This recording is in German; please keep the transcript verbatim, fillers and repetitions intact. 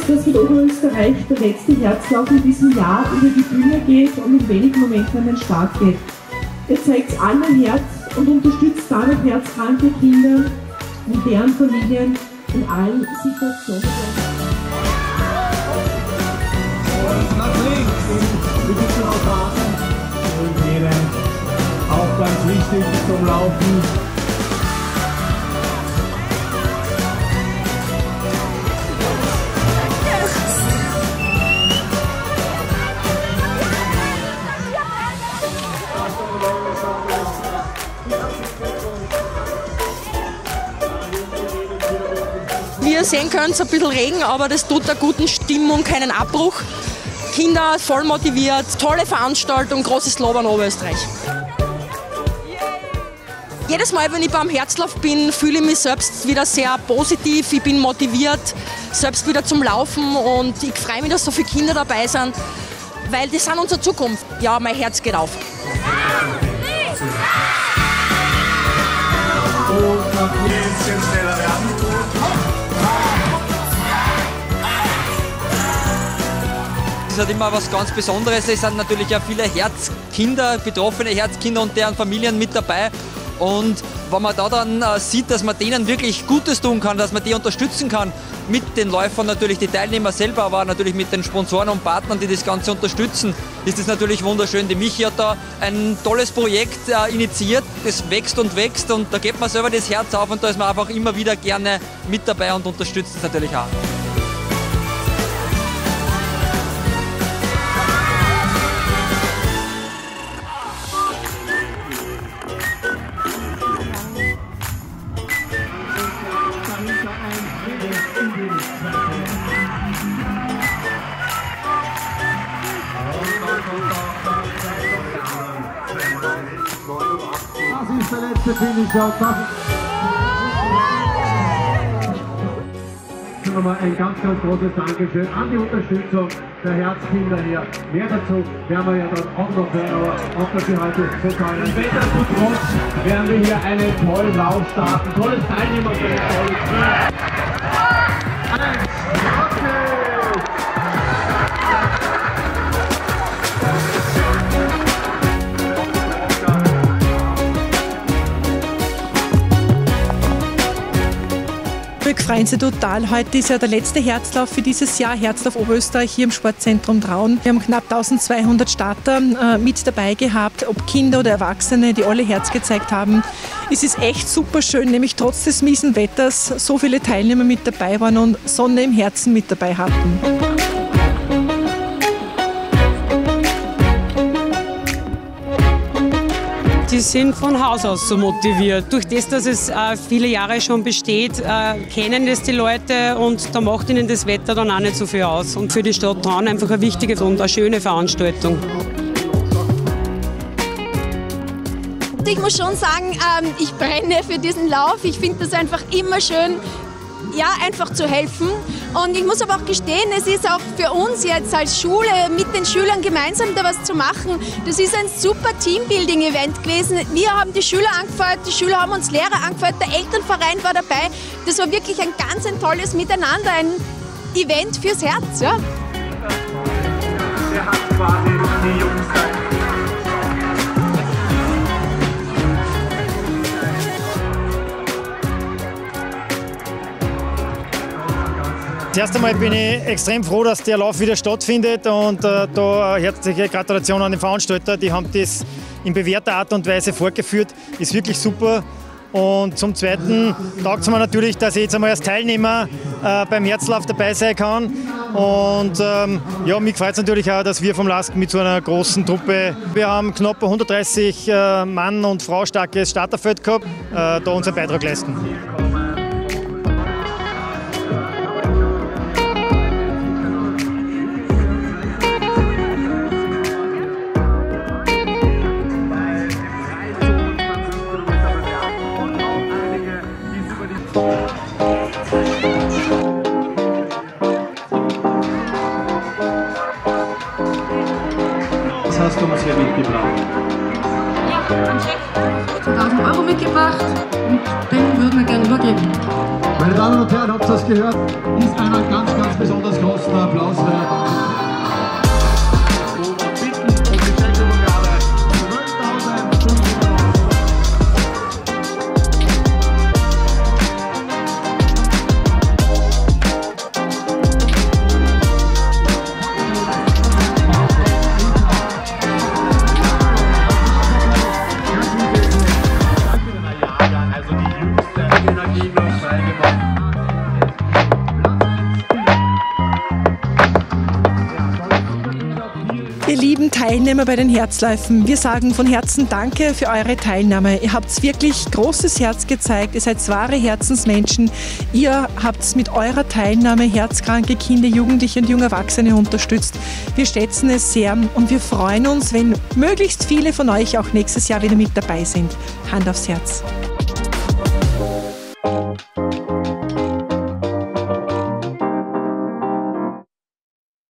dass mit Oberösterreich der letzte Herzlauf in diesem Jahr über die Bühne geht und in wenigen Momenten an den Start geht. Ihr zeigt allen Herz und unterstützt damit herzkranke Kinder und deren Familien in allen Situationen. Und nach links, wir sitzen auf Rasen. Und jene, auch ganz wichtig zum Laufen. Wie ihr sehen könnt, es ist ein bisschen Regen, aber das tut der guten Stimmung keinen Abbruch. Kinder voll motiviert, tolle Veranstaltung, großes Lob an Oberösterreich. Jedes Mal, wenn ich beim Herzlauf bin, fühle ich mich selbst wieder sehr positiv, ich bin motiviert, selbst wieder zum Laufen und ich freue mich, dass so viele Kinder dabei sind, weil die sind unsere Zukunft. Ja, mein Herz geht auf. Und noch ein bisschen schneller werden. Es ist immer was ganz Besonderes. Es sind natürlich auch viele Herzkinder, betroffene Herzkinder und deren Familien mit dabei. Und wenn man da dann äh, sieht, dass man denen wirklich Gutes tun kann, dass man die unterstützen kann, mit den Läufern natürlich, die Teilnehmer selber, aber auch natürlich mit den Sponsoren und Partnern, die das Ganze unterstützen, ist das natürlich wunderschön. Die Michi hat da ein tolles Projekt äh, initiiert, das wächst und wächst und da geht man selber das Herz auf und da ist man einfach immer wieder gerne mit dabei und unterstützt es natürlich auch. Das ist der letzte Finisher. Nochmal ein ganz, ganz großes Dankeschön an die Unterstützung der Herzkinder hier. Mehr dazu werden wir ja dann auch noch hören, aber auch dafür heute so toll. Im Wetter zu trotz werden wir hier einen tollen Lauf starten. Tolles Teilnehmerfeld, tolles Team. Eins, okay. Wir freuen uns total. Heute ist ja der letzte Herzlauf für dieses Jahr, Herzlauf Oberösterreich hier im Sportzentrum Traun. Wir haben knapp eintausendzweihundert Starter äh, mit dabei gehabt, ob Kinder oder Erwachsene, die alle Herz gezeigt haben. Es ist echt super schön, nämlich trotz des miesen Wetters so viele Teilnehmer mit dabei waren und Sonne im Herzen mit dabei hatten. Die sind von Haus aus so motiviert. Durch das, dass es äh, viele Jahre schon besteht, äh, kennen das die Leute und da macht ihnen das Wetter dann auch nicht so viel aus. Und für die Stadt Traun einfach eine wichtige und eine schöne Veranstaltung. Ich muss schon sagen, ähm, ich brenne für diesen Lauf. Ich finde das einfach immer schön, ja, einfach zu helfen. Und ich muss aber auch gestehen, es ist auch für uns jetzt als Schule mit den Schülern gemeinsam da was zu machen. Das ist ein super Teambuilding-Event gewesen. Wir haben die Schüler angefeuert, die Schüler haben uns Lehrer angefeuert, der Elternverein war dabei. Das war wirklich ein ganz ein tolles Miteinander, ein Event fürs Herz. Ja. Der hat quasi die Jungs sein. Zuerst einmal bin ich extrem froh, dass der Lauf wieder stattfindet und äh, da herzliche Gratulation an den Veranstalter. Die haben das in bewährter Art und Weise fortgeführt. Ist wirklich super. Und zum Zweiten taugt es mir natürlich, dass ich jetzt einmal als Teilnehmer äh, beim Herzlauf dabei sein kann. Und ähm, ja, mich freut es natürlich auch, dass wir vom LASK mit so einer großen Truppe, wir haben knapp hundertdreißig äh, Mann und Frau starkes Starterfeld gehabt, äh, da unseren Beitrag leisten. Was hast du uns hier mitgebracht? Ja, einen Scheck, zweitausend Euro mitgebracht und den würden wir gerne übergeben. Meine Damen und Herren, habt ihr das gehört? Ist einen ganz, ganz besonders großen Applaus wert. Ihr lieben Teilnehmer bei den Herzläufen, wir sagen von Herzen Danke für eure Teilnahme. Ihr habt wirklich großes Herz gezeigt, ihr seid wahre Herzensmenschen. Ihr habt mit eurer Teilnahme herzkranke Kinder, Jugendliche und junge Erwachsene unterstützt. Wir schätzen es sehr und wir freuen uns, wenn möglichst viele von euch auch nächstes Jahr wieder mit dabei sind. Hand aufs Herz.